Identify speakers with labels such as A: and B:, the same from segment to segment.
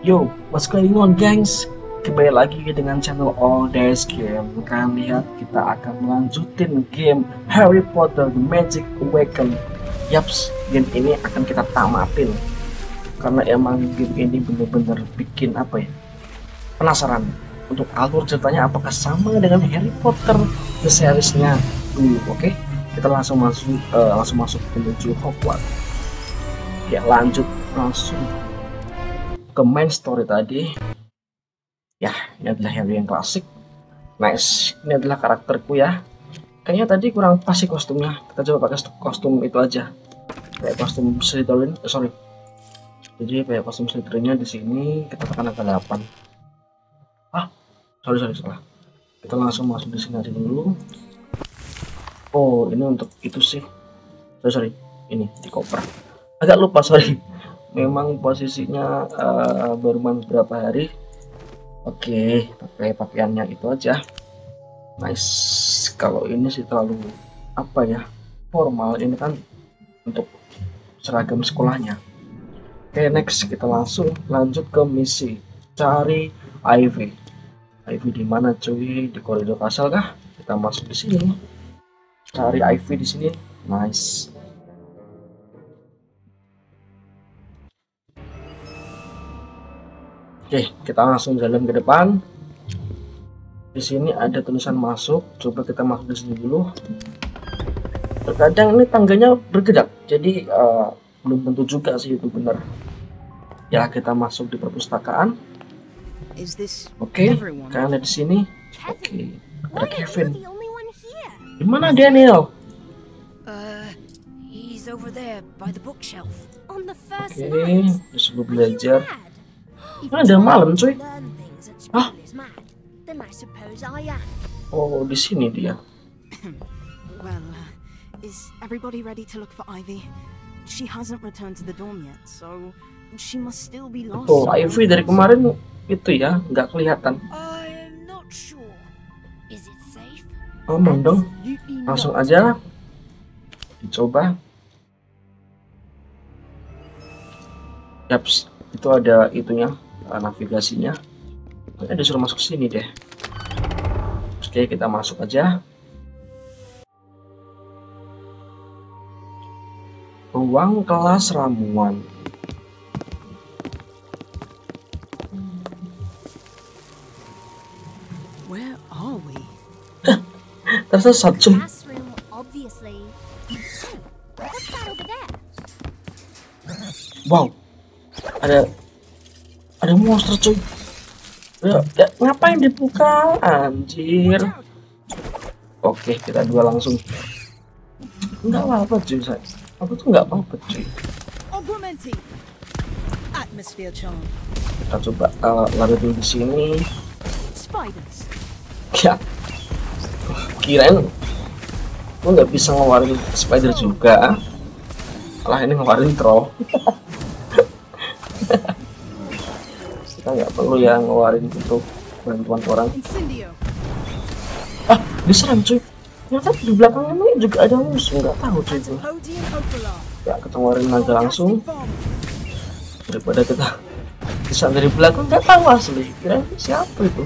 A: Yo, what's going on, gengs? Kembali lagi dengan channel All Days Game. Kalian lihat, kita akan melanjutin game Harry Potter The Magic Awaken. Yaps, game ini akan kita tamatin karena emang game ini bener-bener bikin penasaran untuk alur ceritanya apakah sama dengan Harry Potter The Series-nya dulu. Oke, kita langsung masuk menuju Hogwarts. Ya, lanjut langsung ke main story tadi. Ya, ini adalah Harry yang klasik. Nice, ini adalah karakterku ya. Kayaknya tadi kurang pas sih kostumnya. Kita coba pakai kostum itu aja, kayak kostum Slytherin. Jadi kayak kostum Slytherinnya di sini. Kita tekan angka 8. Sorry salah. Kita langsung masuk di sini aja dulu. Oh, ini untuk itu sih. Sorry. Ini di koper. Agak lupa, sorry. Memang posisinya baru beberapa hari. Oke, pakai pakaiannya itu aja. Nice. Kalau ini sih terlalu formal. Ini kan untuk seragam sekolahnya. Oke, next kita langsung lanjut ke misi cari Ivy. Ivy di mana cuy? Di koridor kasal kah? Kita masuk di sini. Cari Ivy di sini. Nice. Oke, kita langsung jalan ke depan. Di sini ada tulisan masuk. Coba kita masuk di sini dulu. Terkadang ini tangganya bergerak, jadi belum tentu juga sih itu benar. Ya, kita masuk di perpustakaan. Oke, kalian lihat di sini. Oke, ada Kevin. Di mana Daniel? Oke, disuruh belajar. Ada malam cuy. Oh, di sini dia.
B: Well, is everybody ready to look for Ivy? She hasn't returned to the dorm yet, so she must still be lost.
A: Oh, Ivy dari kemarin itu ya, nggak kelihatan. Aman dong. Langsung aja dicoba. Yaps, itu ada itunya. Navigasinya disuruh masuk sini deh. Oke, kita masuk aja. Ruang kelas ramuan.
B: Where are we?
A: Tersesat cuy. Wow, ada monster cuy. Ya, ngapain dibuka anjir. Oke, kita dua langsung. Enggak apa-apa cuy, aku tuh nggak apa-apa cuy. Kita coba lari dulu di sini. Ya, kirain lu nggak bisa ngeluarin spider juga. Malah ini ngeluarin troll. Kita nggak perlu ya ngeluarin untuk bantuan orang. Diserang cuy. Ternyata di belakang ini juga ada musuh, nggak tahu cuy itu. Ya, kita ngeluarin naga langsung daripada kita diserang dari belakang, nggak tahu asli. Kira siapa itu?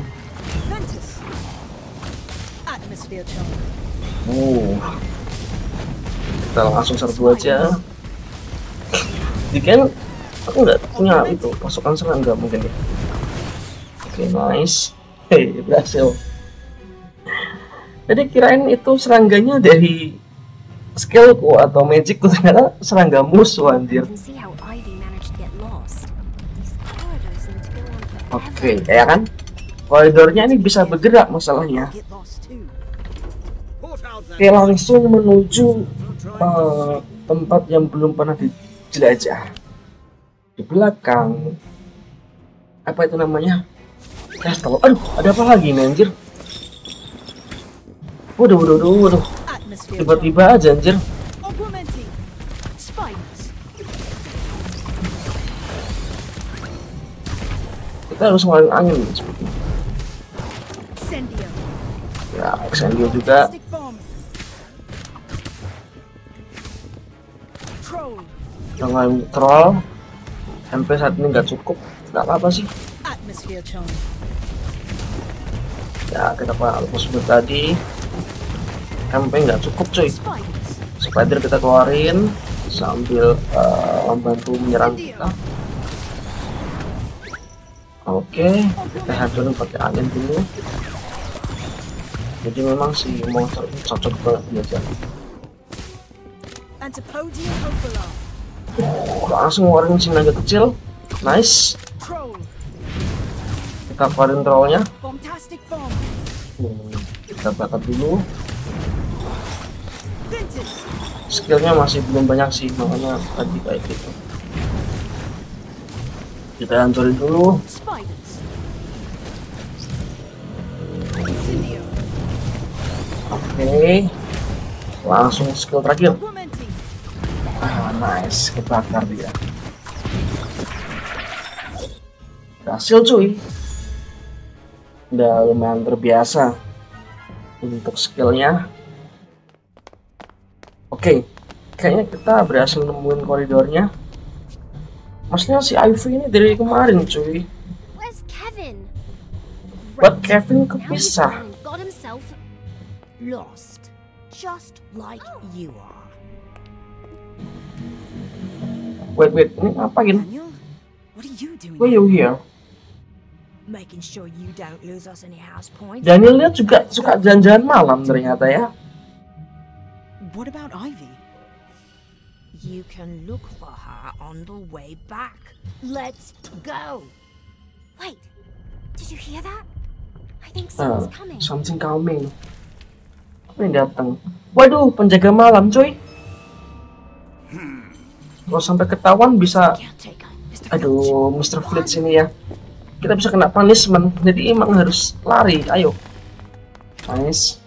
A: Kita langsung serbu aja. Jika aku nggak punya itu pasukan serang, nggak mungkin deh. Oke, nice. Berhasil. Jadi kirain itu serangganya dari skillku atau magicku, ternyata serangga musuh anjir. Oke, ya kan? Koridornya ini bisa bergerak masalahnya. Oke, langsung menuju tempat yang belum pernah dijelajah. Di belakang apa itu namanya? Castle. Aduh, ada apa lagi nih anjir? Waduh. Tiba-tiba aja anjir. Kita harus ngeluarin angin seperti ini. Ya, Exendio juga. Dengan troll. MP saat ini nggak cukup, nggak apa-apa sih.
B: Atmosphere charm.
A: Ya kita hapus dulu tadi. MP nggak cukup cuy.
B: Spiders.
A: Spider kita keluarin sambil membantu menyerang kita. Oke, kita hancurin pakai angin dulu. Jadi memang si monster ini cocok banget biasa.
B: Antipodium Opala.
A: Langsung ngeluarin si naga kecil. Nice.
B: Troll.
A: Kita keluarin trollnya.
B: Bombastic bomb.
A: Kita bakar dulu.
B: Vintage.
A: Skillnya masih belum banyak sih, makanya tadi kayak gitu. Kita hancurin dulu.
B: Spiders. Incendio.
A: Oke. Langsung skill terakhir.
B: Augmenting.
A: Nice, kebakar dia. Berhasil cuy. Udah lumayan terbiasa untuk skillnya. Oke, kayaknya kita berhasil nemuin koridornya. Maksudnya si Ivy ini dari kemarin cuy.
C: Where's Kevin?
A: Buat Kevin
C: Now he's
A: kepisah.
C: gone and got himself lost, just like you are.
A: Wait, ini ngapain?
B: Daniel, what are you doing?
A: Why you here?
C: Making sure you don't lose us any house points.
A: Daniel lihat juga suka jalan-jalan malam ternyata ya.
B: What about Ivy?
C: You can look for her on the way back. Let's go. Wait, did you hear that? I think someone's coming.
A: Something coming. Apa yang datang? Waduh, penjaga malam cuy. Kalau sampai ketahuan bisa,
C: Caretaker, Mr.
A: aduh, Mr. Fleet sini ya. Kita bisa kena punishment. Jadi emang harus lari. Ayo. Nice.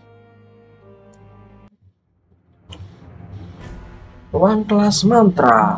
A: Ruang kelas mantra.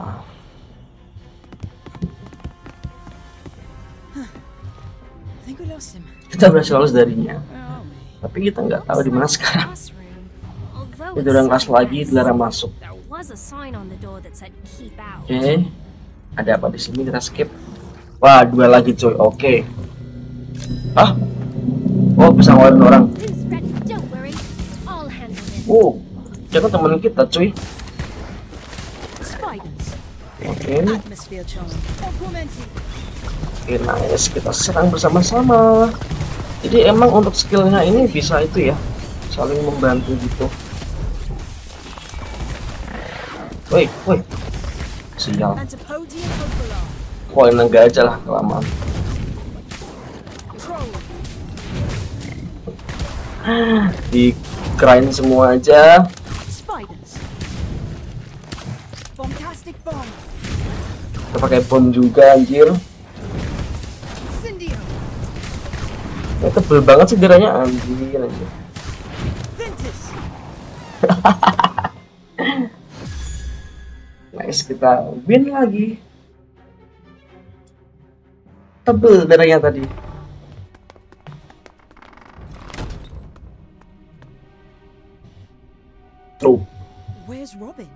B: I think we lost him.
A: Kita berhasil lolos darinya.
B: Where are we?
A: Tapi kita nggak tahu di mana sekarang.
C: Classroom. Although
A: Itu
C: it's
A: orang kelas
C: so
A: lagi,
C: nice,
A: dilarang masuk.
C: there was a sign on the door that said keep out.
A: Oke. Ada apa di sini? Kita skip. Wah, dua lagi cuy. Oke. Ah. Oh, bisa ngeluarin orang.
C: Who's ready? Don't worry, I'll handle this.
A: Oh, dia kan temen kita cuy.
B: Spiders.
A: Oke.
B: Atmosphere charm. Augmenting.
A: Oke, nice. Kita serang bersama-sama. Jadi emang untuk skillnya ini bisa itu ya, saling membantu gitu. Woi, sial.
B: Antipodium Opala.
A: Wah, naga aja lah kelamaan.
B: Troll.
A: Dikerain semua aja.
B: Spiders. Bombastic bomb.
A: Kita pakai bom juga anjir.
B: Incendio.
A: Ya, tebel banget sih deranya anjir.
B: Vintage.
A: Nice, kita win lagi. Tebel darahnya tadi. Oh,
B: Where's Robin?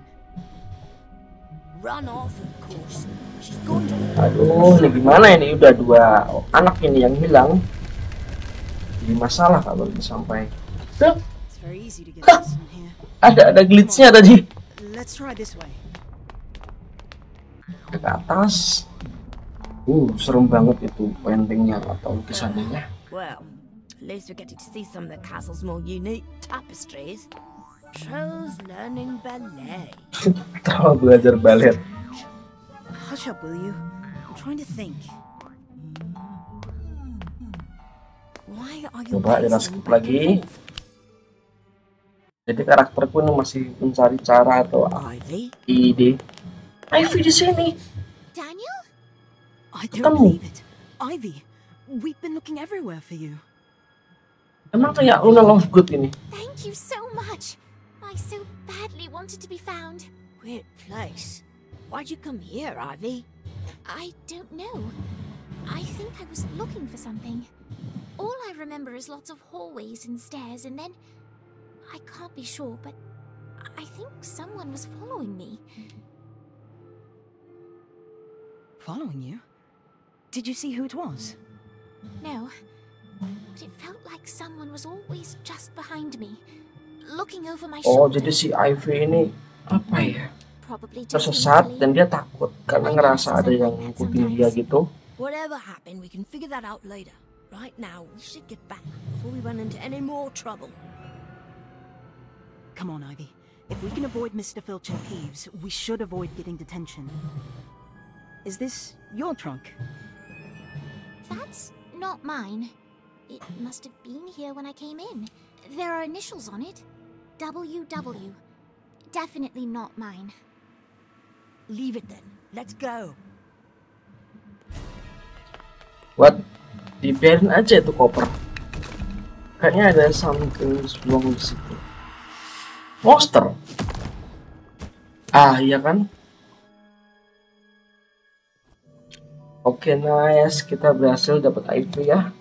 C: Run off, of course. She's going to.
A: aduh, ini gimana ini? Udah dua anak ini yang hilang. Jadi masalah kalau sampai. Tuh,
B: It's very easy to get lost in here.
A: ada glitchnya tadi.
B: Let's try this way.
A: Ke atas. Serem banget itu paintingnya atau lukisannya.
C: Well, at least we're getting to see some of the castle's more unique tapestries. Trolls learning ballet.
A: Terlalu belajar balet.
B: Hush up, will you? I'm trying to think.
C: Why are you
A: Coba kita
C: pacing
A: skip
C: back and
A: lagi.
C: forth?
A: Jadi karakterku ini masih mencari cara atau
C: Ivy?
A: ide. Ivy di sini.
C: Daniel?
B: I
A: Kamu.
B: don't believe it. Ivy, we've been looking everywhere for you.
A: Emang kayak Luna Lovegood ini.
D: Thank you so much. I so badly wanted to be found.
C: Weird place. Why'd you come here, Ivy?
D: I don't know. I think I was looking for something. All I remember is lots of hallways and stairs, and then I can't be sure, but I think someone was following me.
B: Following you? Did you see who it was?
D: No, but it felt like someone was always just behind me, looking over my
A: Oh,
D: shoulder.
A: jadi si Ivy ini apa ya?
D: Probably just
A: Tersesat
D: easily.
A: dan dia takut karena ngerasa ada yang ngikutin dia gitu.
C: Whatever happened, we can figure that out later. Right now, we should get back before we run into any more trouble.
B: Come on, Ivy. If we can avoid Mr. Filch and Peeves, we should avoid getting detention. Is this your trunk?
D: That's not mine. It must have been here when I came in. There are initials on it. WW. Definitely not mine.
C: Leave it then. Let's go.
A: What? Dibiarin aja itu koper. Kayaknya ada something wrong di situ. Monster. Ah, iya kan? Oke, nice. Kita berhasil dapat Ivy ya.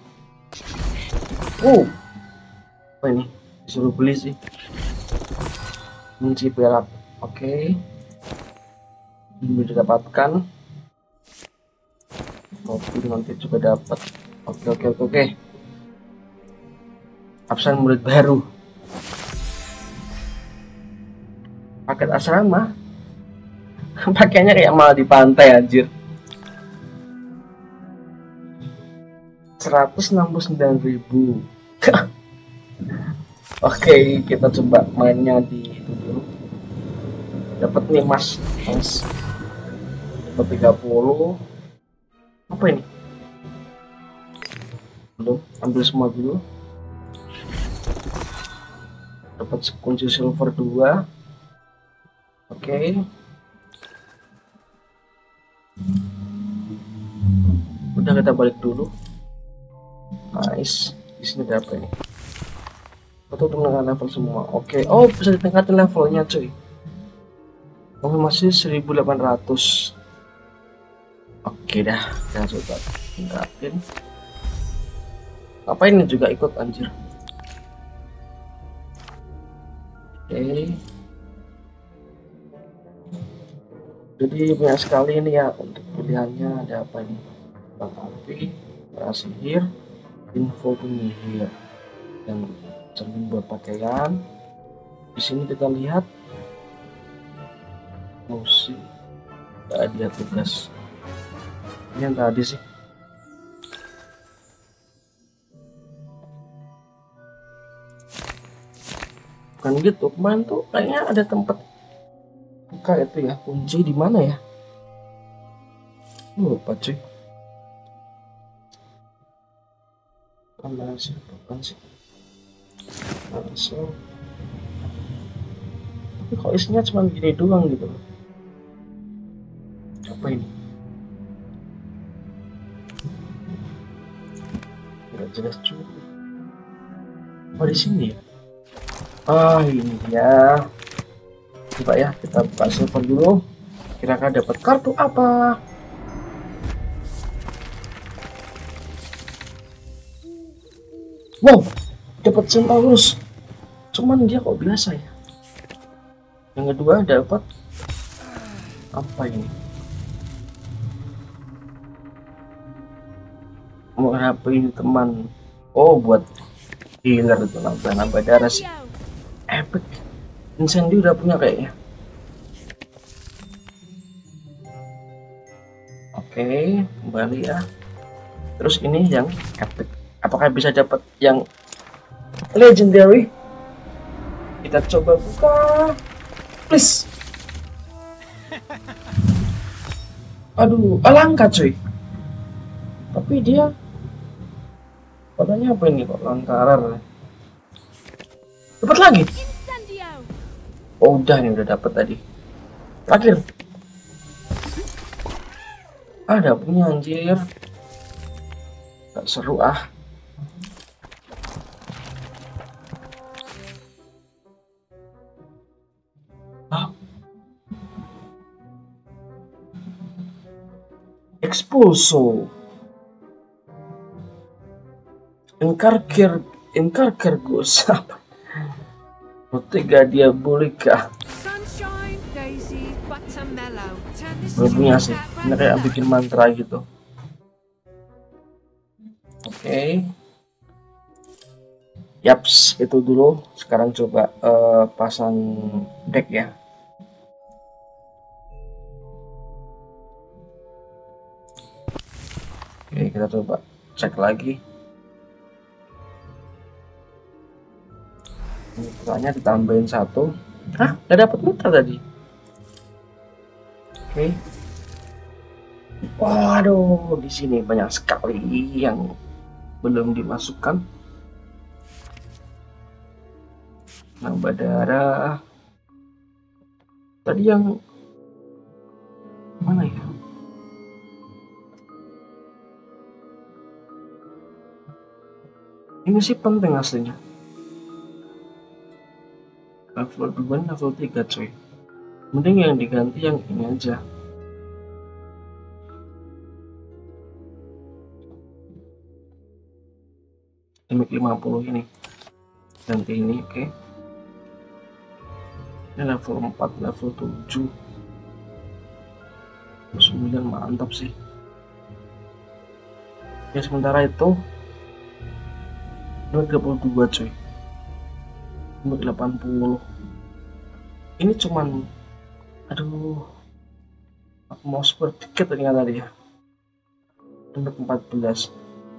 A: Apa ini? Disuruh beli sih. Kunci perak. Oke. Ini didapatkan. Kopi nanti juga dapat. Oke. Absen murid baru. Paket asrama. Pakainya kayak malah di pantai anjir. 169.000. Oke, kita coba mainnya di itu dulu. Dapat nih mas. Dapat 30. Apa ini? Belum, ambil semua dulu. Dapat kunci silver 2. Oke. Udah, kita balik dulu. Nice. Di sini ada apa ini? Foto untuk menekan level semua. Oke. Oh, bisa ditingkatin levelnya cuy. Oh, masih 1800. Oke dah, kita coba tingkatin. Apa ini juga ikut anjir. Oke. Jadi banyak sekali ini ya untuk pilihannya. Ada apa ini? Bang api, sihir, info penyihir, dan cermin buat pakaian. Di sini kita lihat musik. Ada tugas. Ini yang tadi sih. Bukan gitu, kemarin tuh kayaknya ada tempat buka itu ya, kunci di mana ya? Lupa cuy. Mana sih? Bukan sih. Langsung. Tapi kok isinya cuma gini doang gitu. Apa ini? Tidak jelas cuy. Oh, di sini ya? Ah, ini dia. Coba ya, kita buka server dulu. Kira-kira dapat kartu apa? Wow, dapat Centaurus. Cuman dia kok biasa ya. Yang kedua dapat apa ini? Mau ngapain teman? Oh, buat healer itu, nambah darah sih. Epic. Incendio udah punya kayaknya. Oke, kembali ya. Terus ini yang epic. Apakah bisa dapat yang legendary? Kita coba buka. Please. Aduh, langka cuy. Tapi dia warnanya apa ini kok langkarar? Dapat lagi. Oh, udah nih, udah dapat tadi. Terakhir. Ada punya anjir. Gak seru ah. Expulso. Encarcergos. Bottega Diabolica.
E: Sunshine, daisies, buttermellow. Turn this
A: Belum punya sih. Ini kayak bikin mantra gitu. Oke. Yaps, itu dulu. Sekarang coba pasang deck ya. Oke, kita coba cek lagi. Mitranya ditambahin 1. Hah? Nggak dapat mitra tadi. Oke. Waduh, di sini banyak sekali yang belum dimasukkan. Nambah darah. Tadi yang mana ya? Ini sih penting aslinya. Level 2, level 3 coy. Mending yang diganti yang ini aja. Limit 50 ini. Ganti ini, oke. Ini level 4, level 7. 9 mantap sih. Ya sementara itu 32 cuy. 80. Ini cuman, aduh, aku mau super tiket ternyata tadi ya. 14.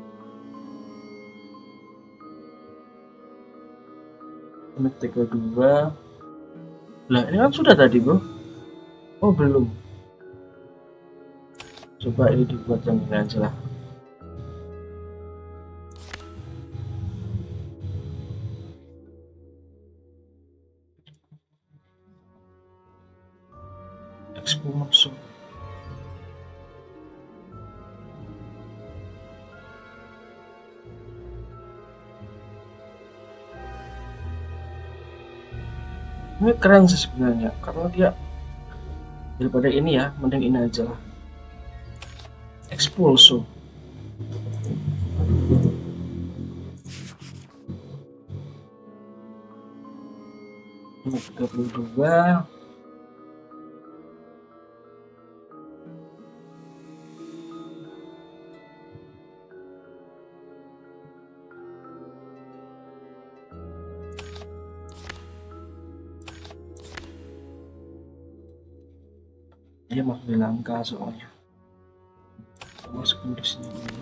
A: Ini 32. Lah ini kan sudah tadi bro. Oh belum. Coba ini dibuat yang ini aja lah. Expo masuk. Ini keren sih sebenarnya karena dia daripada ini ya, mending ini aja lah. Expulso. Ini 32. Dia masih langka soalnya. Masuk di sini dulu.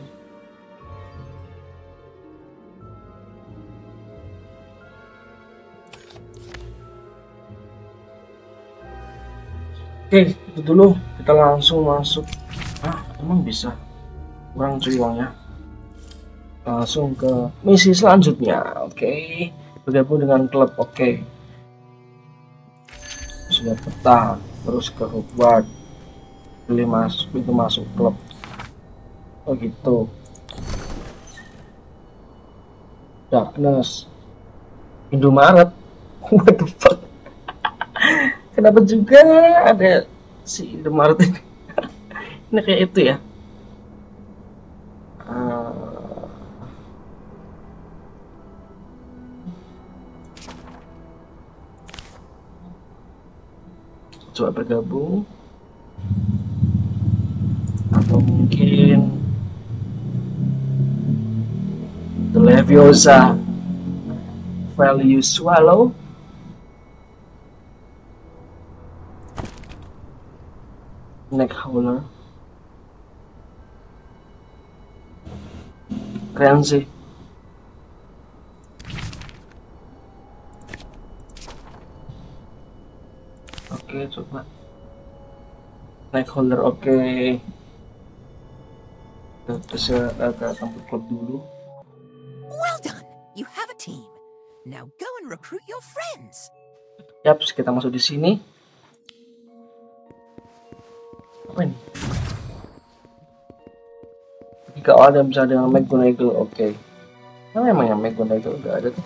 A: Oke, itu dulu. Kita langsung masuk. Ah, emang bisa. Kurang cuy uangnya. Langsung ke misi selanjutnya. Oke, bergabung dengan klub. Oke. Sudah peta. Terus ke Hogwarts. Pilih masuk, itu masuk klub. Oh gitu. Darkness. Indomaret. What the fuck? Kenapa juga ada si Indomaret ini? Ini kayak itu ya. Coba bergabung. Atau mungkin The Leviosa Value Swallow. Neck Howler. Keren sih. Oke, coba Neck Howler. Oke. Terus ke tempat klub dulu.
E: Well done. You have a team. Now go and recruit your friends.
A: Yap, kita masuk di sini. Apa ini? Jika ada bisa dengan McGonagall, oke. Nah, memang yang McGonagall udah ada tuh.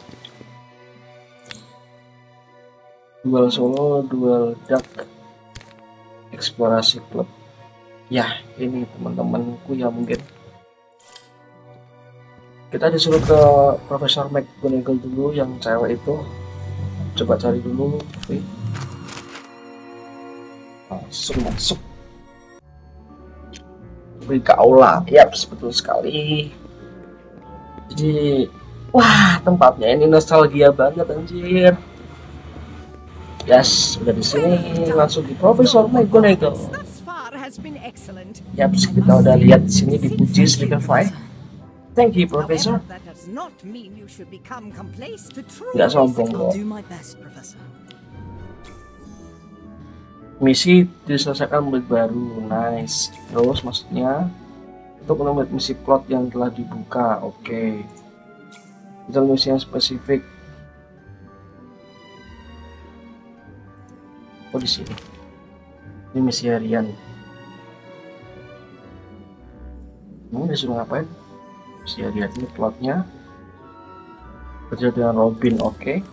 A: Dual solo, dual dark, eksplorasi klub. Ya, ini teman-temanku ya mungkin. Kita disuruh ke Profesor McGonagall dulu, yang cewek itu. Coba cari dulu. Oke. Langsung masuk. pergi ke aula. Yap, betul sekali. Jadi, wah, tempatnya ini nostalgia banget anjir. Yes, udah di sini langsung di Profesor McGonagall. Yap, kita udah lihat di sini dipuji Slytherin. Thank you, Professor. Nggak sombong kok. Misi diselesaikan menit baru, nice. Terus maksudnya untuk menemukan misi plot yang telah dibuka, oke. Itu misi yang spesifik. Oh di sini. Ini misi harian. Mau disuruh ngapain? Misi harian ini plotnya. Kerja dengan Robin, oke.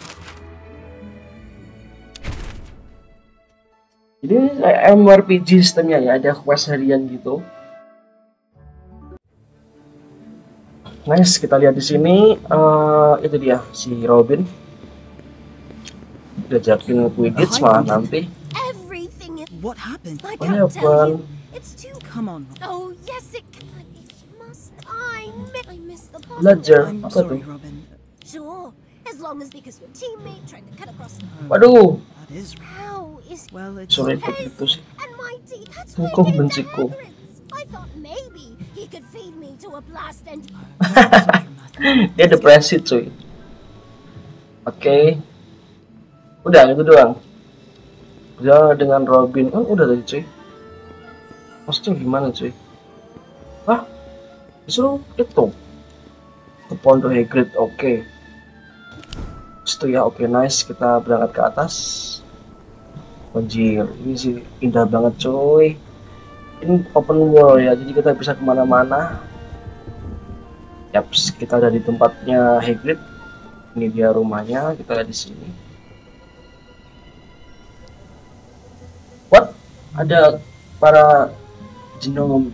A: Jadi MMORPG sistemnya ya, ada quest harian gitu. Nice, kita lihat di sini itu dia si Robin. Udah jakin Quidditch malah nanti.
B: What happened?
D: I
A: What
D: can't tell you.
A: happened?
D: It's too.
B: Come on.
D: Oh yes, it can. If you must, I miss the puzzle.
A: Belajar
B: I'm
A: apa
B: sorry,
A: tuh?
B: Robin.
D: Sure, as long as because your teammate tried to cut across.
A: Waduh,
B: That is.
D: How is
B: Well, it's.
A: suruh ikut itu sih.
D: and my teeth? That's
A: Hukum
D: why I gave
A: benciku.
D: to Hagrid's. I thought maybe he could feed me to a blast and.
A: Dia depresi cuy. Oke. Udah itu doang. Udah dengan Robin. Oh udah tadi cuy. Maksudnya gimana cuy? Hah? Disuruh itu ke Pondok Hagrid, oke. Itu ya, oke, nice. Kita berangkat ke atas. Anjir, ini sih indah banget cuy. Ini open world ya, jadi kita bisa kemana-mana. Yaps, kita ada di tempatnya Hagrid. Ini dia rumahnya, kita ada di sini. What? Ada para genome.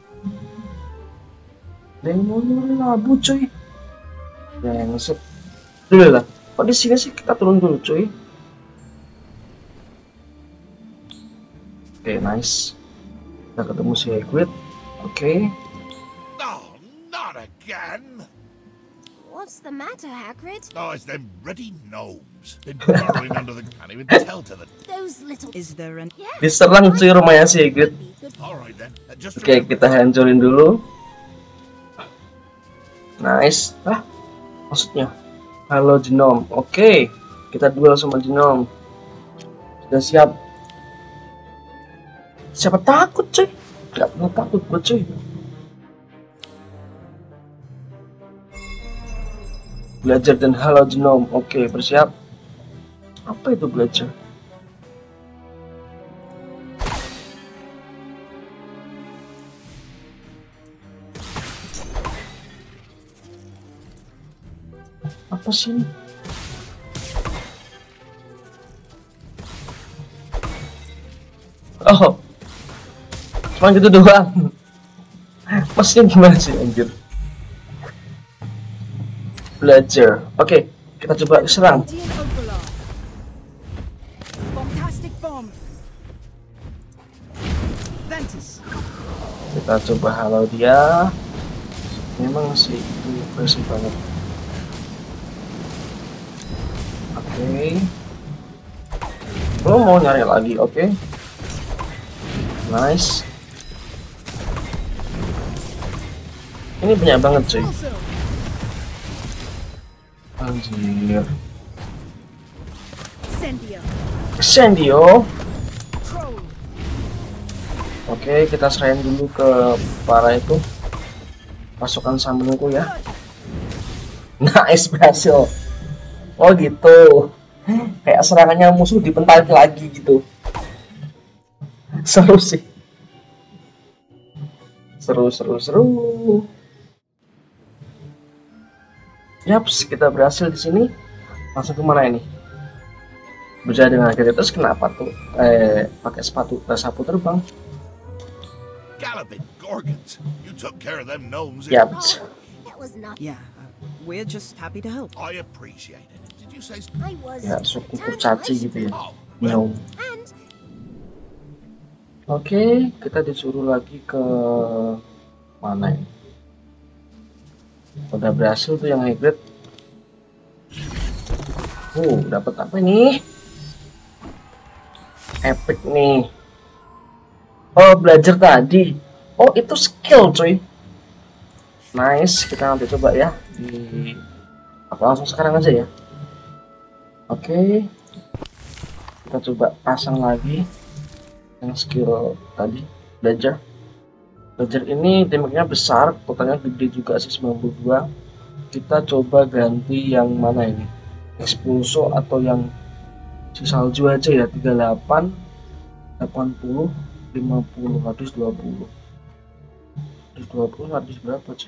A: Demon labu cuy. Brengsek. Dulu lah. Kok di sini sih kita turun dulu cuy. Oke, nice. Kita ketemu si Hagrid. Oke.
F: Oh, not again!
D: What's the matter, Hagrid?
F: Oh, it's them ruddy gnomes. Been burrowing under the... Can't even tell to the...
D: Those little.
B: Is there an.
D: Yeah.
A: Diserang cuy rumahnya si Hagrid.
D: Be good.
F: Alright then, just
A: Oke, kita hancurin dulu. Nice. Ah, maksudnya halo genome. Oke, kita duel sama genome. Sudah siap. Siapa takut cuy? Gak perlu takut gue cuy. Belajar dan halo genome. Oke, bersiap. Apa itu belajar? Apa sih ini? Oh, cuma gitu doang. Maksudnya gimana sih anjir? Belajar. Oke, kita coba serang.
B: Guardian Overlord. Bombastic bomb. Ventus.
A: Kita coba halo dia. Memang sih itu versi banget. Oke. Lo mau nyari lagi, oke? Nice. Ini banyak banget cuy.
B: Also.
A: Anjir.
B: Incendio.
A: Incendio.
B: Troll.
A: Oke, kita serahin dulu ke para itu pasukan sambungku ya. Nice, berhasil. Oh gitu. Kayak serangannya musuh dipental lagi gitu. Seru sih. Seru. Yaps, kita berhasil di sini. Langsung kemana ini? Berjalan dengan akhirnya terus kenapa tuh? Pakai sapu terbang.
F: Galloping Gorgons. You took care of them gnomes.
A: Yaps.
D: That was not.
B: Yeah, we're just happy to help.
F: I appreciate it. Did you say...
D: I was.
A: Ya, suku
D: Turn
A: kurcaci
D: twice.
A: gitu ya.
F: Oh,
A: No.
F: well,
D: And
A: Oke, kita disuruh lagi ke mana ini? Udah berhasil tuh yang high grade. Dapat apa nih? Epic nih. Oh, belajar tadi. Oh, itu skill cuy. Nice, kita nanti coba ya di apa langsung sekarang aja ya. Oke, kita coba pasang lagi yang skill tadi belajar. Belajar ini damage-nya besar, totalnya gede juga sih 92. Kita coba ganti yang mana ini? Expulso atau yang si salju aja ya, 38 80 50 120 120 berapa cuy?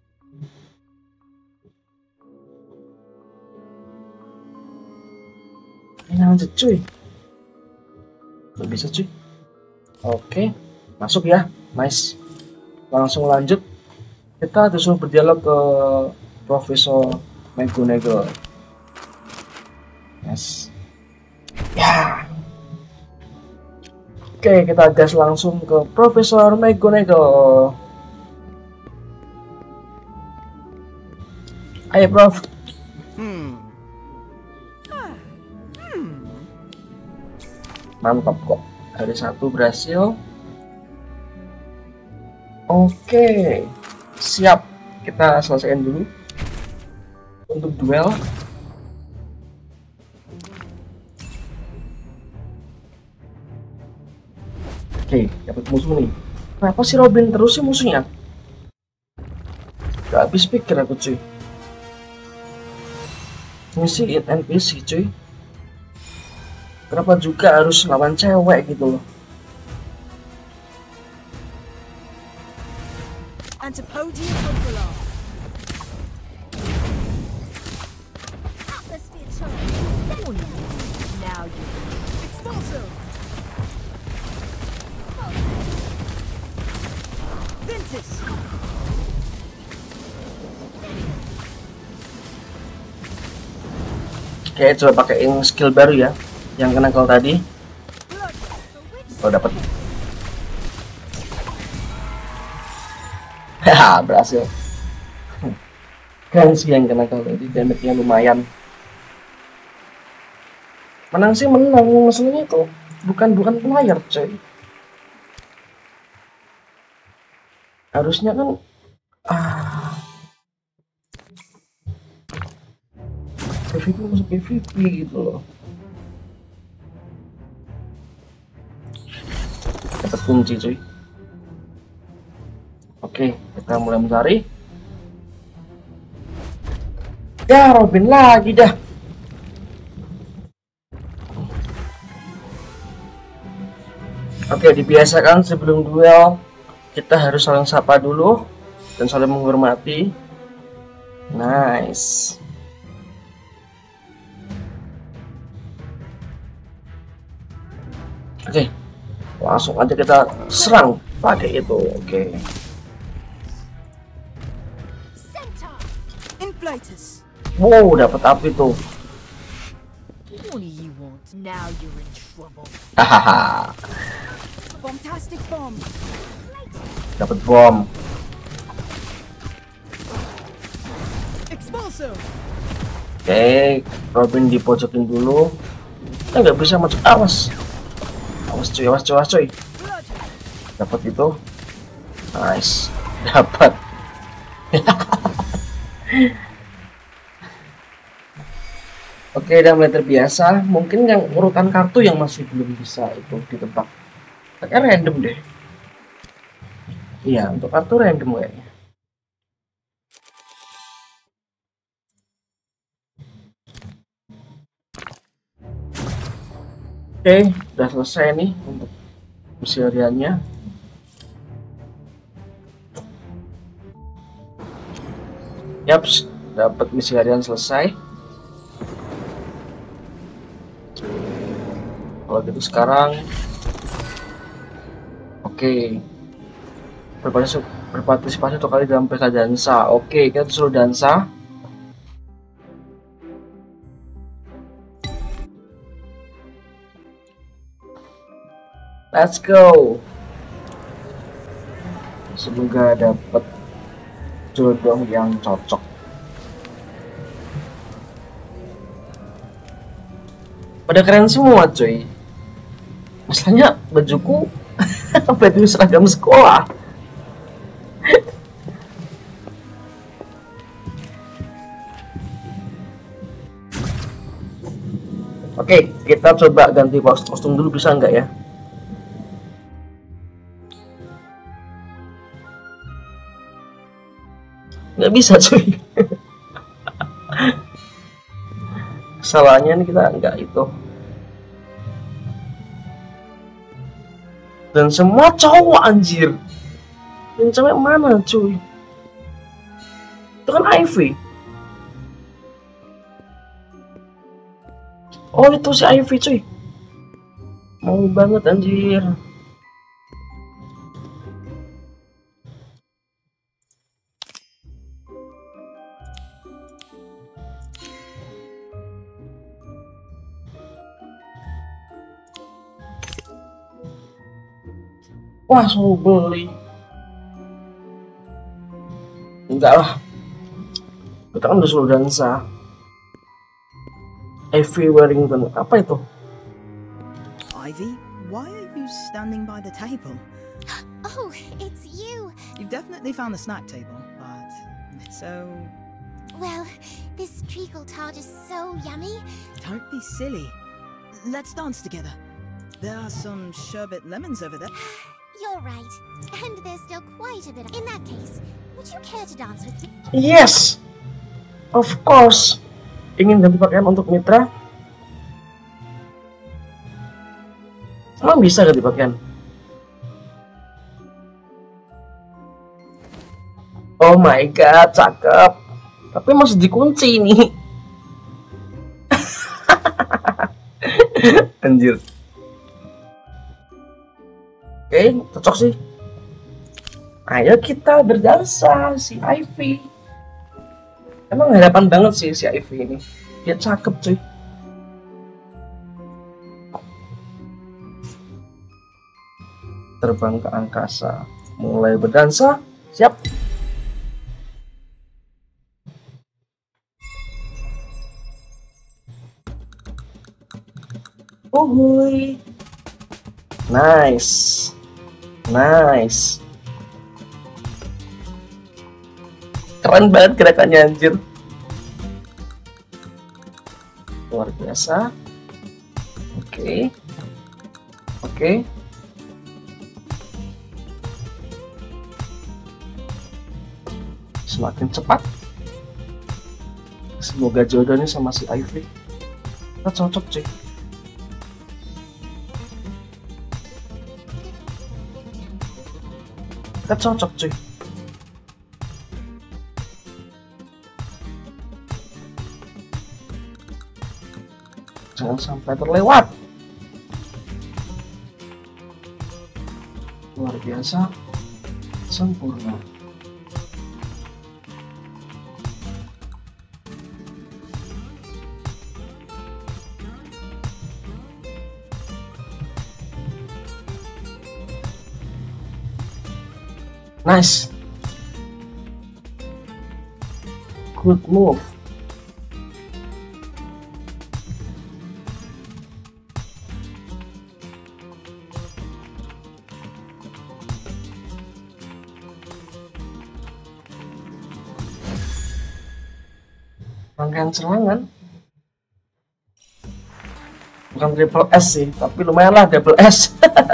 A: Ini aja cuy, nggak bisa cuy. Oke, masuk ya, nice. Langsung lanjut, kita disuruh berdialog ke Profesor McGonagall. Yes. Ya. Oke, kita gas langsung ke Profesor McGonagall. Ayo, Prof. Mantap kok. Hari 1 berhasil. Oke. Siap. Kita selesaiin dulu untuk duel. Oke, dapat musuh nih. Kenapa sih Robin terus sih musuhnya? Gak habis pikir aku cuy. Misi NPC cuy. Kenapa juga harus lawan cewek gitu loh?
B: Antipodium Popular.
C: Atmosphere charge. Now you
B: Expulso. Ventus.
A: Oke, coba pakai skill baru ya, yang kena kalau tadi. Oh, dapat. Haha, berhasil. Kan sih yang kena kalau tadi, damage-nya lumayan. Menang sih menang, masalahnya itu bukan player coy. Harusnya kan PvP masuk PvP gitu loh. Dapat kunci cuy. Oke, kita mulai mencari. Ya, Robin lagi dah. Oke, dibiasakan sebelum duel kita harus saling sapa dulu dan saling menghormati. Nice. Oke, langsung aja kita serang pakai itu. Oke.
B: Inflatus.
A: Wow, dapat api tuh.
C: what do you want? Now you're in trouble.
A: Hahaha.
B: Bombastic bomb.
A: Dapat bom.
B: Expulso.
A: Oke, Robin dipojokin dulu. Kita nggak bisa masuk. Awas. Awas cuy, awas cuy, awas cuy. Dapat itu. Nice. Dapat. Oke, udah mulai terbiasa. Mungkin yang urutan kartu yang masih belum bisa itu ditebak. Kayaknya random deh. Iya, untuk kartu random kayaknya. Oke, udah selesai nih untuk misi hariannya. Yaps, dapat misi harian selesai. Kalau gitu sekarang, oke, berpartisipasi untuk kali dalam pesta dansa. Oke, kita suruh dansa. Let's go. Semoga dapat jodoh yang cocok. Pada keren semua cuy. Masalahnya bajuku baju seragam sekolah. Oke, kita coba ganti kostum dulu, bisa nggak ya? Nggak bisa cuy. Kesalahannya nih kita nggak itu. Dan semua cowok anjir. Dan cewek mana cuy? Itu kan Ivy. Oh itu si Ivy cuy. Mau banget anjir. Wah suruh beli. Enggak lah. Kita kan udah suruh dansa. Ivy Wellington, apa itu?
B: Ivy, why are you standing by the table?
D: Oh, it's you.
B: You've definitely found the snack table, but so...
D: Well, this treacle tart is so yummy.
B: Don't be silly. Let's dance together. There are some sherbet lemons over there.
D: You're right. And there's still quite a bit. In that case, would you care to dance with me?
A: Yes, of course. Ingin ganti pakaian untuk mitra? Emang bisa ganti pakaian? Oh my god, cakep. Tapi masih dikunci nih. Anjir. Oke, cocok sih. Ayo kita berdansa si Ivy. Emang harapan banget sih si Ivy ini. Dia cakep cuy. Terbang ke angkasa. Mulai berdansa. Siap. Uhuy. Nice. Nice. Keren banget gerakannya anjir. Luar biasa. Oke. Oke. Semakin cepat. Semoga jodohnya sama si Ivy. Kita cocok cuy. Kita cocok cuy. Jangan sampai terlewat. Luar biasa. Sempurna. Nice. Good move. Rangkaian serangan. Bukan triple S sih, tapi lumayan lah double S.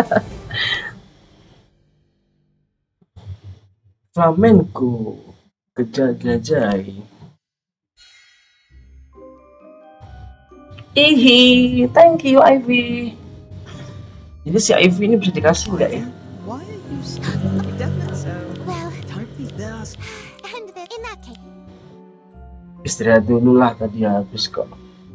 A: Flamenco, gejaj-gejai. Ihi, thank you Ivy. Jadi si Ivy ini bisa dikasih nggak ya?
B: Why are you standing? You're definitely so...
D: Well,
B: Don't be there.
D: and in that case,
A: Istirahat dulu lah, tadi habis kok.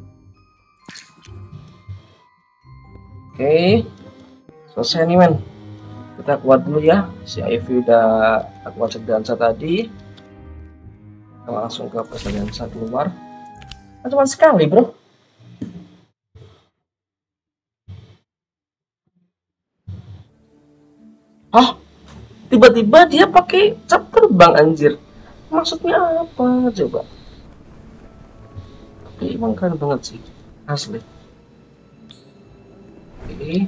A: Oke, selesai nih men. Kita kuat dulu ya. Si Ivy udah kuat dansa tadi. Kita langsung ke pesta dansa keluar. Nah, cuma sekali bro. Hah? Tiba-tiba dia pakai cap terbang anjir. Maksudnya apa coba? Tapi emang keren banget sih, asli. Oke.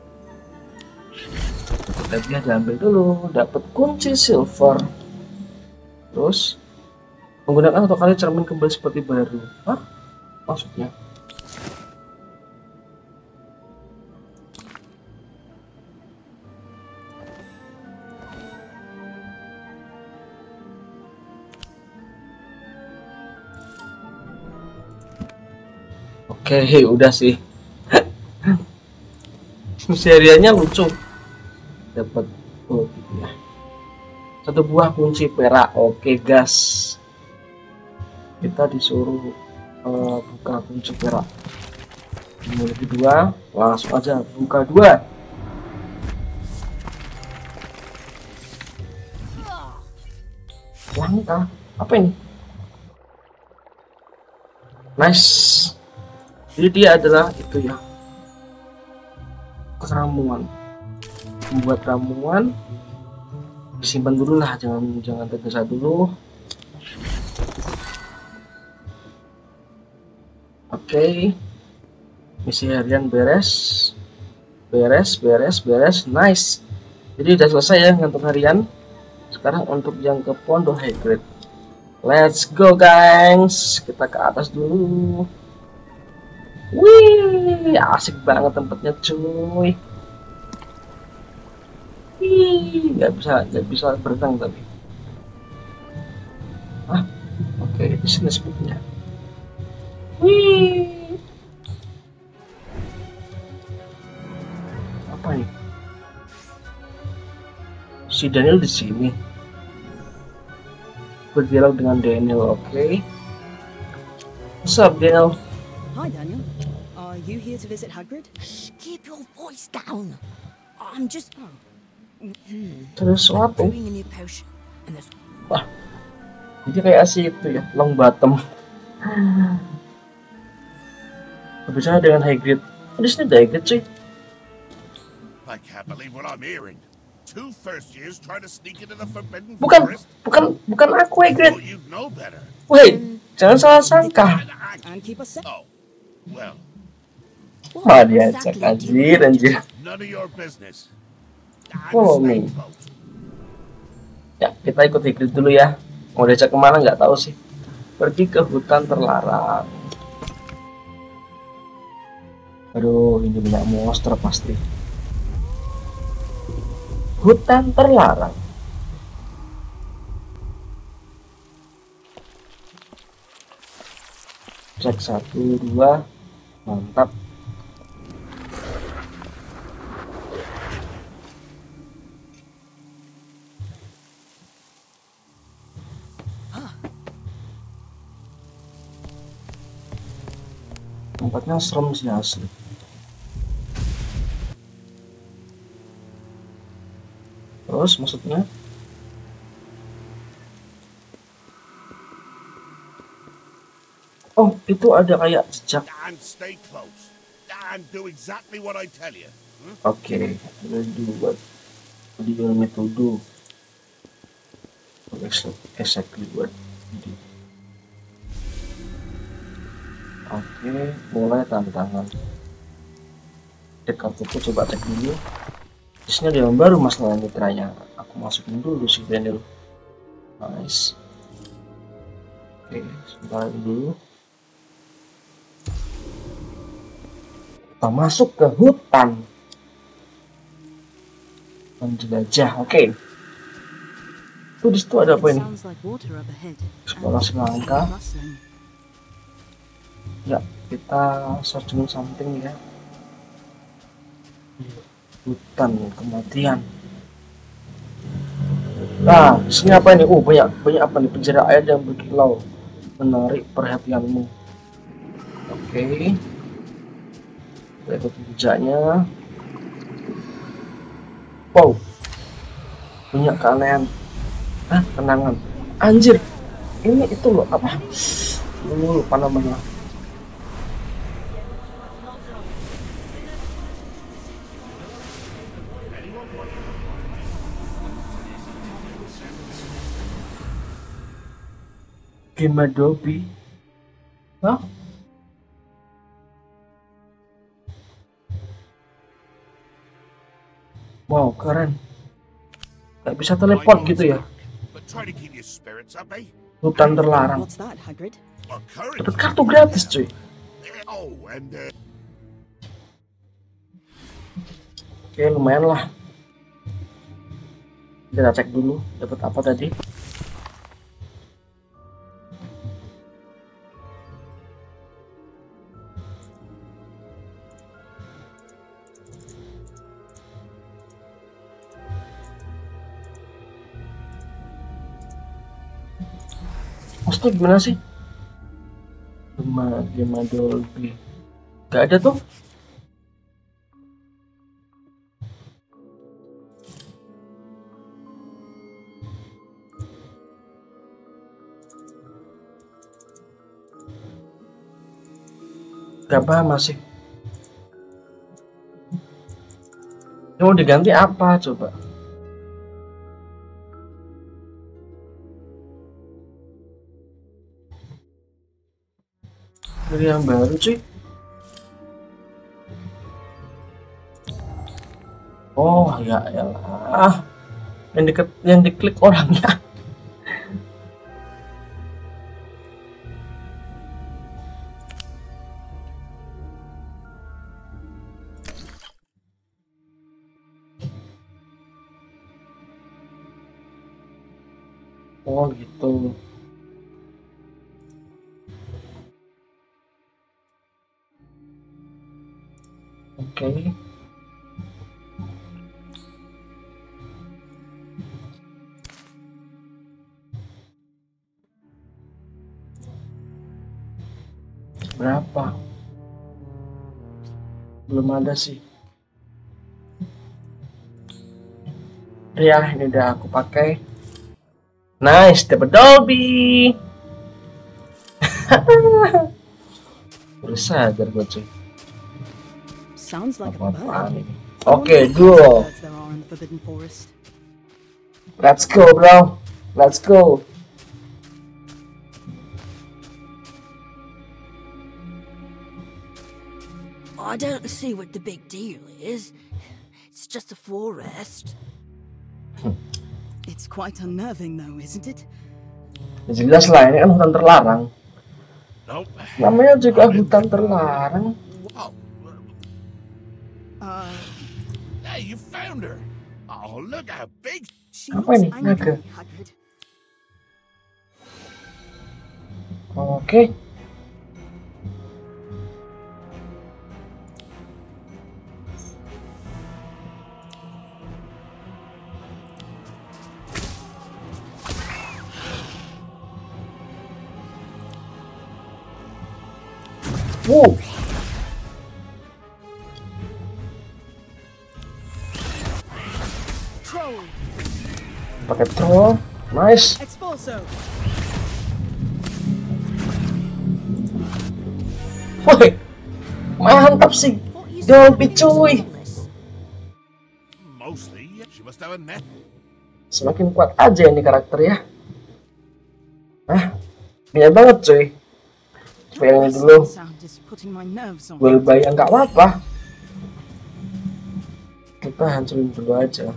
A: Dia diambil dulu, dapat kunci silver. Terus menggunakan satu kali cermin kembali seperti baru. Hah? Maksudnya? Oke, udah sih. Serianya lucu. Dapat ya. Satu buah kunci perak. Oke, gas. Kita disuruh buka kunci perak. Yang kedua, langsung aja buka dua. Langkah. Apa ini? Nice. Jadi dia adalah itu ya, ramuan. Membuat ramuan disimpan dulu lah, jangan tergesa dulu. Oke. Misi harian beres. Nice. Jadi udah selesai ya untuk harian. Sekarang untuk yang ke Pondok Hagrid. Let's go guys. Kita ke atas dulu. Wih, asik banget tempatnya cuy. Wih, nggak bisa berenang tapi. Oke, di sini sepertinya. Wih, apa nih? Si Daniel di sini. Berdialog dengan Daniel, oke. What's up, Daniel?
B: Hi, Daniel. Are you here to visit Hagrid?
E: Shh, keep your voice down. I'm just
A: Terus suatu.
E: brewing a new potion, and there's
A: Wah, jadi kayak si itu ya, long bottom. Berbicara dengan Hagrid. Di sini ada Hagrid cuy.
F: I can't believe what I'm hearing. 2 first years trying to sneak into the Forbidden
A: Bukan
F: Forest.
A: bukan aku Hagrid.
F: Thought you'd know better.
A: Wait, jangan salah sangka.
B: And keep us safe.
F: Oh, well,
A: Wah, diajak anjir.
F: none of your business.
A: Follow me. Ya, kita ikut Hagrid dulu ya. Mau diajak kemana nggak tahu sih. Pergi ke hutan terlarang. Aduh, ini banyak monster pasti. Hutan terlarang. Cek 1, 2. Mantap. Tempatnya serem sih asli. Terus maksudnya? Oh, itu ada kayak jejak.
F: And stay close. And do exactly what I tell you.
A: Okay, let's do what you want me to do. Exactly what you do. Oke, mulai tantangan. Dekat itu coba cek dulu. Di sini ada yang baru masalah mitranya. Aku masukin dulu si Daniel. Nice. Oke, sebentar dulu. Kita masuk ke hutan. Menjelajah. Oke. Tuh di situ ada apa ini?
B: Sounds like water up ahead.
A: Sekolah selangkah.
B: Rustling.
A: Ya, kita searching something ya. Hutan kematian. Nah, di sini apa ini? Oh, banyak apa nih? Penjara air yang berkilau menarik perhatianmu. Oke. Kita ikut jejaknya. Wow, banyak keanehan. Kenangan. Anjir, ini itu loh apa? Lupa namanya. Game Adobe. Hah? Wow, keren. Gak bisa teleport gitu ya.
F: But try to keep your spirits up, eh?
A: Hutan terlarang.
B: What's that, Hagrid?
A: Dapat kartu gratis, cuy.
F: Oh, and
A: Oke, lumayan lah. Kita cek dulu dapat apa tadi. Maksudnya gimana sih? Game Adobe. Gak ada tuh. Gak paham masih. Ini mau diganti apa coba? Dari yang baru sih. Oh ya elah. Yang diklik orangnya. Oh gitu. Oke. Berapa? Belum ada sih. Ya, ini udah aku pakai. Nice, dapat Dolby. Udah sadar gue cuy.
B: Sounds like a
A: Apa-apaan
B: bird.
A: ini. Oke, duo.
B: Birds there are in the Forbidden Forest.
A: Let's go, bro. Let's go.
C: I don't see what the big deal is. It's just a forest.
B: It's quite unnerving though, isn't it?
A: Ya, jelas lah, ini kan hutan terlarang.
F: nope.
A: Namanya juga hutan terlarang.
F: Wow. Hey, you found her. Oh, look how big.
B: She
A: Apa
B: looks
A: ini?
B: angry,
A: Naga.
B: Hagrid.
A: Oke. Wow.
B: Troll.
A: Pakai troll. Nice.
B: Expulso.
A: Woi. Mantap sih. Dolby cuy.
F: Mostly, she must have a net.
A: Semakin kuat aja ini karakter ya. Banyak banget cuy. Coba yang ini dulu.
B: Sound is putting my nerves on.
A: Gue bayang nggak apa-apa. Kita hancurin dulu aja.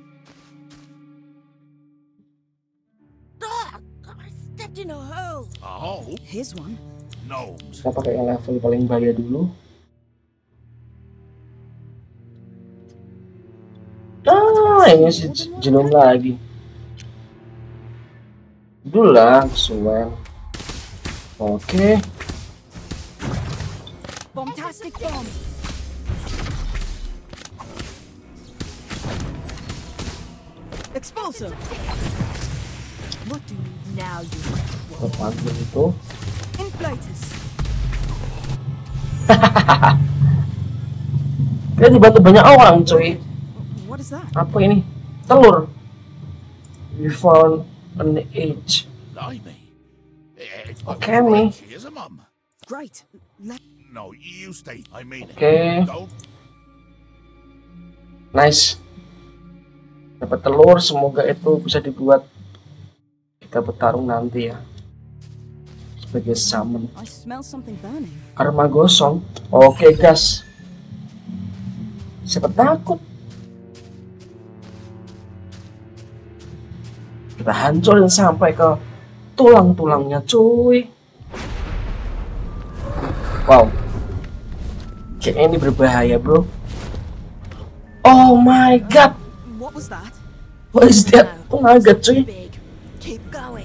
C: I stepped in a hole.
F: Oh,
B: Here's one.
F: gnomes.
A: Kita pakai yang level paling bahaya dulu. Ini si Genome lagi. Dulu lah, Suel. Oke.
B: Bombastic bomb. Expulso. What do you
C: Now you
A: Tepat begitu.
B: inflatus?
A: Dia dibantu banyak orang, cuy.
B: What is that?
A: Apa ini? Telur. We found an egg.
F: Blimey. It's
A: Okay, me.
F: She is a mum.
B: Great.
F: No, you stay. I mean it.
A: Oke.
F: Don't.
A: Nice. Dapat telur, semoga itu bisa dibuat kita bertarung nanti ya. sebagai summon.
B: I smell something burning.
A: Arma gosong. Oke, gas. Siapa takut? Kita hancurin sampai ke tulang-tulangnya, cuy. Wow. Kayaknya ini berbahaya, bro. Oh my god.
B: What was that?
A: What is that? Naga, cuy.
C: Big. Keep going.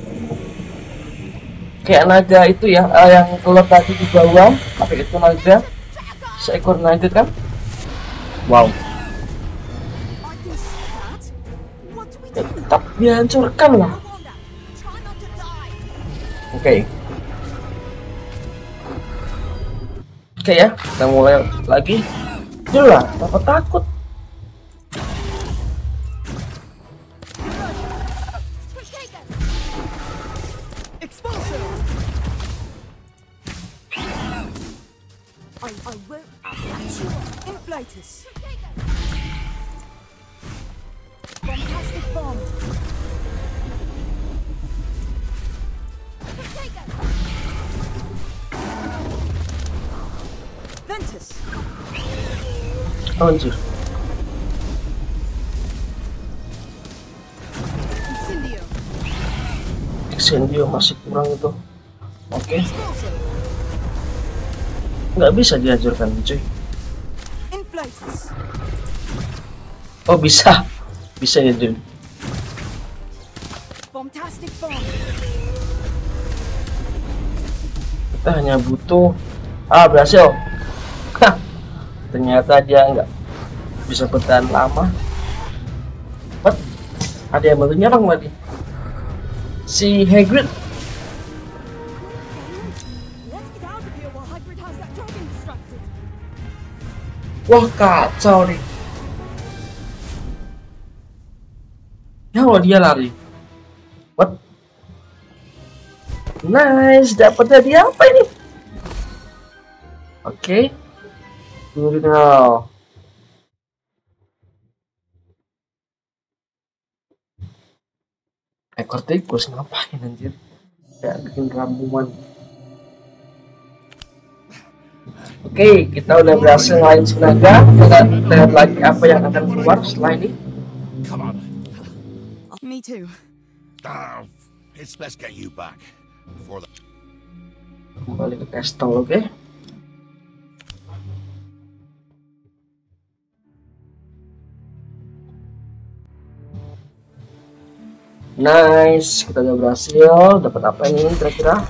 A: Kayak naga itu ya, yang keluar tadi di bawah. Tapi itu naga. Seekor naga kan? Wow.
B: I can see that. What do we do?
A: Tetap dihancurkan lah.
C: Wanda, try not to die.
A: Oke. Oke ya, kita mulai lagi. Jelas, apa takut?
B: Expulsion!
C: I won't catch you.
B: Inflatus!
C: Bombastic bomb.
B: Ventus!
A: Anjir.
B: Incendio!
A: Exendio masih kurang itu. Oke,
B: Expulsion!
A: nggak bisa dihancurkan, cuy.
B: Inflatus!
A: Oh bisa, bisa ya, cuy.
B: Bombastic bomb!
A: Kita hanya butuh. Berhasil. Hah, ternyata dia nggak bisa bertahan lama. What? Ada yang baru nyerang tadi. Si Hagrid.
B: Let's get out of here while Hagrid has that dragon distracted.
A: Wah, kacau nih. Ya, dia lari. What? Nice, dapat dari apa ini? Oke. Now. Ekor tikus ngapain anjir? Kayak bikin ramuan. Oke, kita udah berhasil ngalahin si naga. Kita lihat lagi apa yang akan keluar setelah ini.
F: Come on.
B: Me too.
F: It's best get you back before the...
A: Kembali ke castle, oke? Nice, kita udah berhasil. Dapat apa ini kira-kira?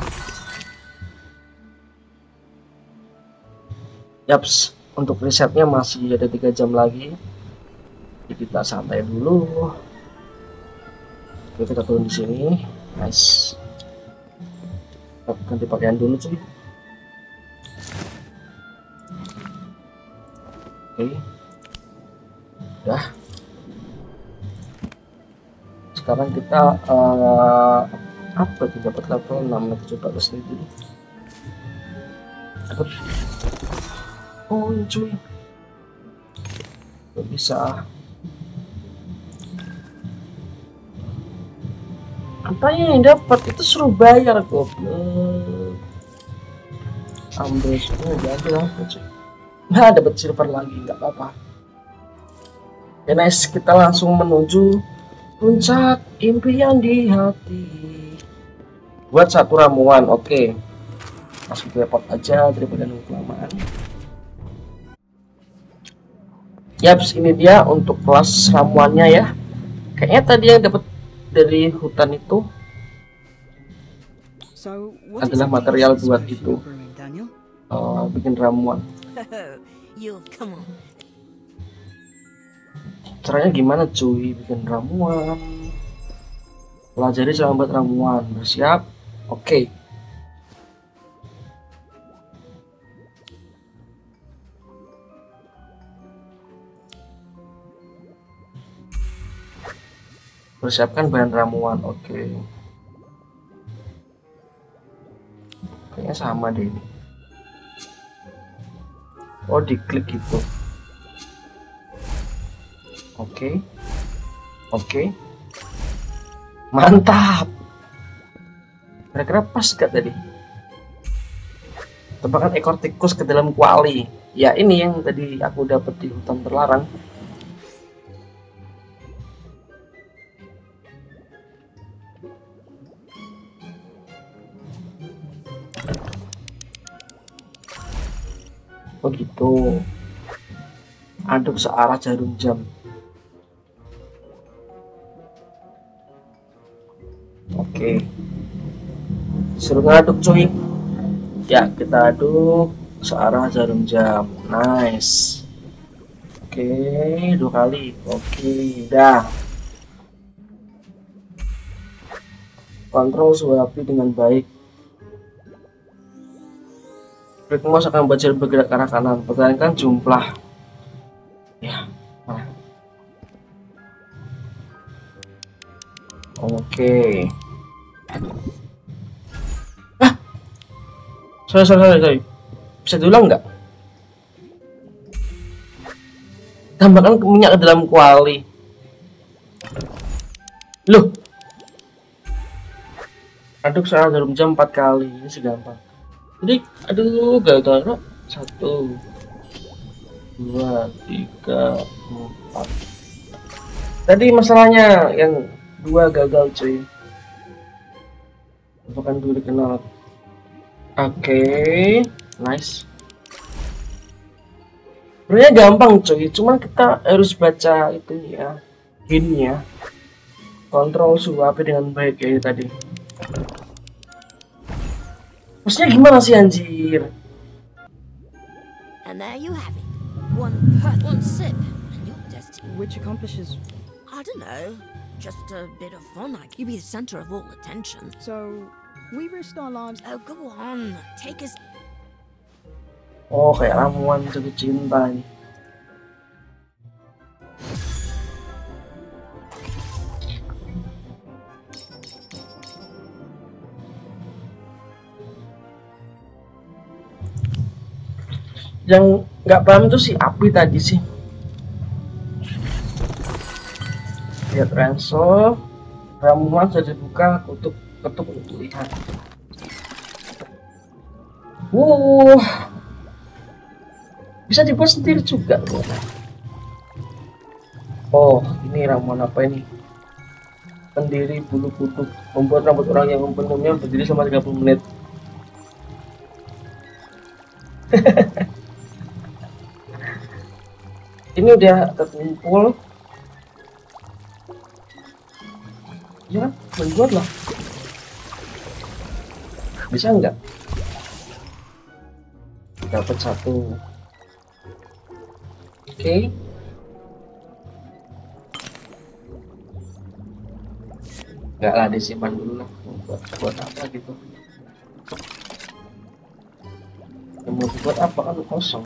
A: Yaps, untuk risetnya masih ada 3 jam lagi. Jadi kita santai dulu. Oke, kita turun di sini. Nice. Kita ganti pakaian dulu, cuy. Oke. Udah. Sekarang kita apa itu dapat level 6. Kita coba ke sini dulu. Dapat. Oh, cuy. Gak bisa. Apanya yang dapat itu suruh bayar, goblok. Ambil semua, ambil apa, cuy. Nah, dapat silver lagi, nggak apa-apa. Ya, nice, kita langsung menuju puncak impian di hati. Buat 1 ramuan, oke. Langsung repot aja daripada nunggu kelamaan. Yaps, ini dia untuk kelas ramuannya ya. Kayaknya tadi yang dapat dari hutan itu adalah material buat itu. Bikin ramuan. Caranya gimana, cuy? Bikin ramuan. Pelajari cara membuat ramuan. Bersiap. Oke. Persiapkan bahan ramuan. Oke. Kayaknya sama deh ini. Oh, diklik gitu. Oke. Oke. Mantap. Kira-kira pas gak tadi? Tebakan ekor tikus ke dalam kuali. Ya ini yang tadi aku dapat di hutan terlarang. Oh gitu. Aduk searah jarum jam. Oke. Suruh ngaduk cuy. Ya kita aduk searah jarum jam. Nice. Oke, 2 kali. Oke, udah. Kontrol suhu api dengan baik. Klik mouse akan membuat jarum bergerak ke arah kanan. Pertahankan jumlah. Ya. Nah. Oke. Sorry. Bisa diulang nggak? Tambahkan minyak ke dalam kuali. Loh. Aduk searah jarum jam 4 kali. Ini segampang. Jadi, aduh, gagal. 1, 2, 3, 4. Tadi masalahnya yang 2 gagal cuy. Bukan dulu dikenal. Oke, nice. Sebenarnya gampang cuy, cuma kita harus baca itu ya, hintnya. Kontrol suhu api dengan baik kayak tadi. Maksudnya gimana sih anjir?
C: And there you have it. One sip, and you're destined.
B: Which accomplishes.
C: I don't know. Just a bit of fun. Like you be the center of all attention.
B: So, we risked our lives.
C: Oh, go on. Take us.
A: Oh, kayak ramuan jatuh cinta ini. Yang nggak paham tuh si api tadi sih. Lihat ransel, ramuan sudah dibuka, ketuk untuk lihat. Bisa dibuat sendiri juga. Oh, ini ramuan apa ini? Pendiri bulu kutub, membuat rambut orang yang umumnya berdiri selama 30 menit. Ini udah terkumpul. Ya, membuat lah. Bisa nggak? Dapat 1. Oke. Nggak lah, disimpan dulu lah. Buat apa gitu? Mau buat apa kan kosong.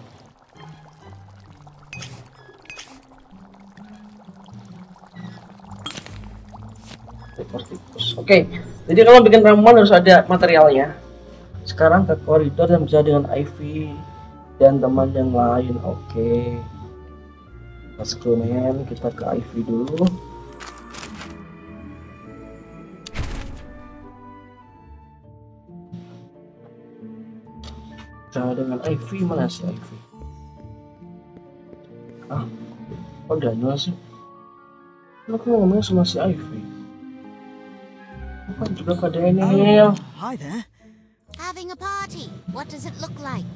A: Oke, jadi kalau bikin ramuan harus ada materialnya. Sekarang ke koridor dan bisa dengan Ivy dan teman yang lain. Oke, let's go man, kita ke Ivy dulu. Bisa dengan Ivy, mana sih Ivy? Oh Daniel sih. Aku ngomong sama si Ivy. Bukan juga pada ini.
B: Hi there.
D: Having a party. What does it look like?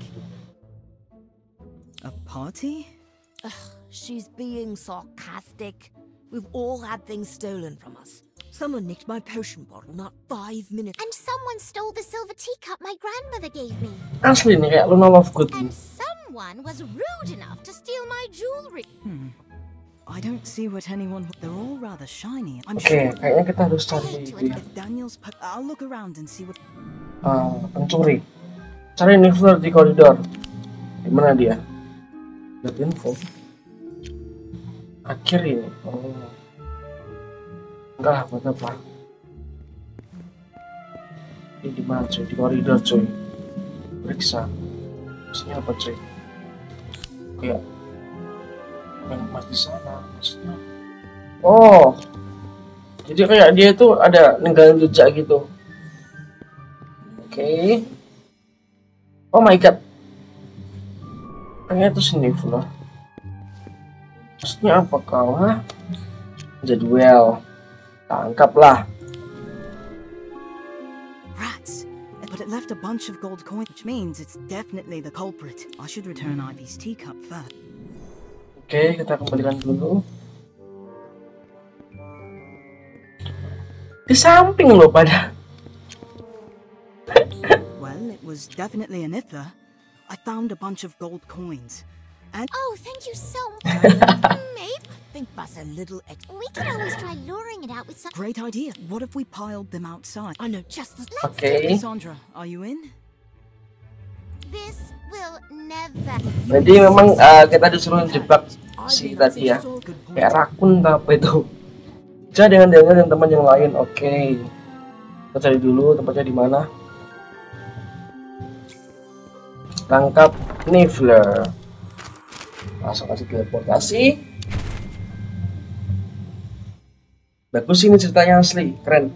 B: A party?
C: She's being sarcastic. We've all had things stolen from us. Someone nicked my potion bottle not 5 minutes.
D: And someone stole the silver teacup my grandmother gave me.
A: Asli nih kayak Luna Lovegood.
D: And someone was rude enough to steal my jewelry.
B: I don't see what anyone. They're all rather shiny. I'm
A: Oke,
B: sure.
A: kayaknya kita harus cari
B: If Daniel's. I'll look around and see what.
A: pencuri. Cari Niffler di koridor. Di mana dia? Lihat info. Akhir ini. Oh. Enggak lah, buat apa? Ini di mana cuy? Di koridor cuy. Periksa. Maksudnya apa cuy? Kayak yang pas di sana maksudnya. Oh. Jadi kayak dia itu ada ninggalin jejak gitu. Oke. Oh my god. Ternyata itu Sniffler. Maksudnya apa kau? Ha? Jadwal. Tangkaplah.
B: Rats. But it left a bunch of gold coins, which means it's definitely the culprit. I should return Ivy's teacup first.
A: Oke, kita kembalikan dulu. Di samping loh pada.
B: Well, it was definitely a Niffler. I found a bunch of gold coins. And
D: Oh, thank you so much. Maybe
C: Think that's a little
D: we could always try luring it out with some.
B: great idea. What if we piled them outside?
C: I know just the...
A: Oke.
B: Cassandra, are you in?
D: This will never.
A: Jadi memang kita disuruh jebak si tadi ya.
B: Good point.
A: Kayak rakun apa itu. Jadi dengan Daniel dan teman yang lain. Oke. Kita cari dulu tempatnya di mana. Tangkap Niffler. Langsung kasih teleportasi. Bagus ini ceritanya asli, keren.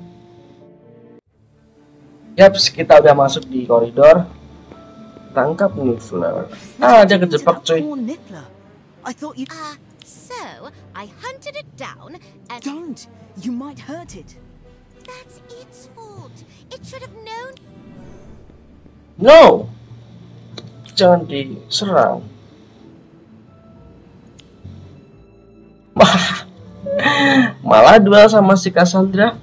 A: Yaps, kita udah masuk di koridor. Tangkap Niffler. Ah, dia kejebak cuy.
B: Poor Niffler. I thought you
D: So I hunted it down, and
B: don't. You might hurt it.
D: that's its fault. It should have known.
A: No, jangan diserang. Malah duel sama si Cassandra.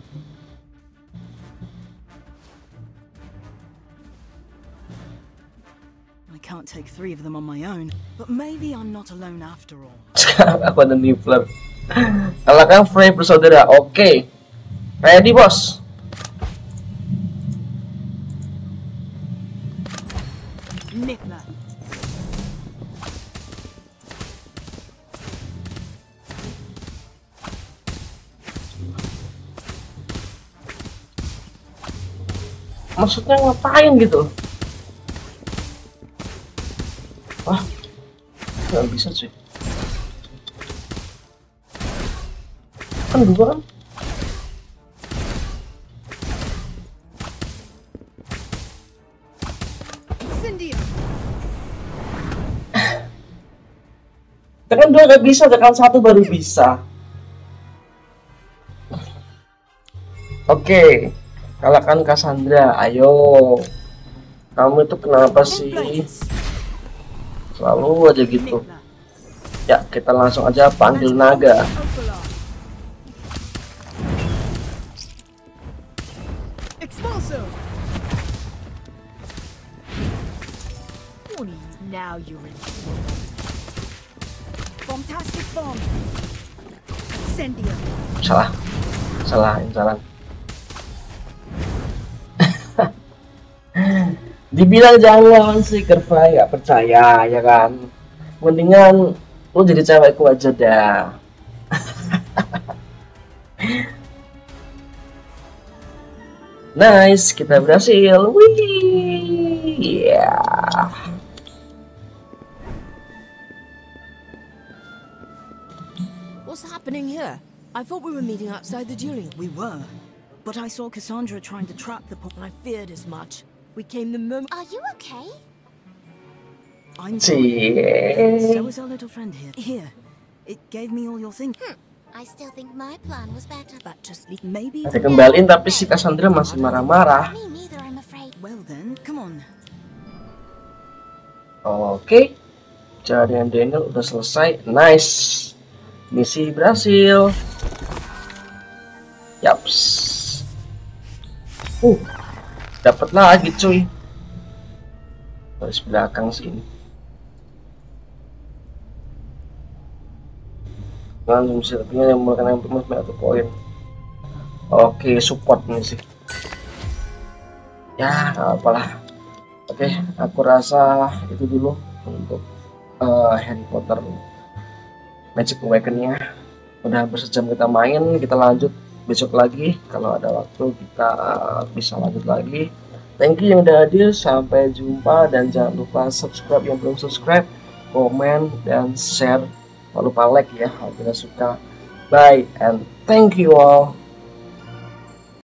B: I can't take 3 of them on my own, but maybe I'm not alone after all.
A: Sekarang aku ada Niffler. Kalahkan Frey bersaudara. Oke. Ready bos.
B: Niffler.
A: Maksudnya ngapain gitu? Wah, nggak bisa sih. Kan dua kan?
B: Cindy.
A: Tekan dua nggak bisa, tekan satu baru bisa. Oke, kalahkan Cassandra. Ayo, kamu itu kenapa sih? Selalu aja gitu.
B: Niffler.
A: Ya, kita langsung aja panggil naga.
B: Expulso.
C: Now you're in.
B: Fantastic bomb. Incendio.
A: Salah. Dibilang jangan lawan Seeker Fly, gak percaya ya kan. Mendingan lu jadi cewekku aja dah. Nice, kita berhasil. Wih, yeah.
C: What's happening here? I thought we were meeting outside the dueling.
B: We were, but I saw Cassandra trying to trap the poor.
C: I feared as much. We came the moment.
D: Are you okay?
B: I'm
A: Cie.
B: So is our little friend here. Here, it gave me all your things.
D: I still think my plan was better.
C: That just leave.
B: Maybe.
A: Kita kembaliin tapi si Cassandra masih marah-marah.
D: Me neither, I'm afraid.
B: Well then, come on.
A: Oke, carian Daniel udah selesai. Nice, misi berhasil. Yaps. Dapat lagi cuy. Harus belakang sini. Langsung misalnya yang menggunakan satu poin. Oke, support nih sih. Ya, nggak apalah. Oke, aku rasa itu dulu untuk Harry Potter Magic Awakening-nya. Udah hampir sejam kita main, kita lanjut besok lagi. Kalau ada waktu kita bisa lanjut lagi. Thank you yang udah hadir, sampai jumpa dan jangan lupa subscribe yang belum subscribe, komen dan share. Jangan lupa like ya kalau kalian suka. Bye and thank you all.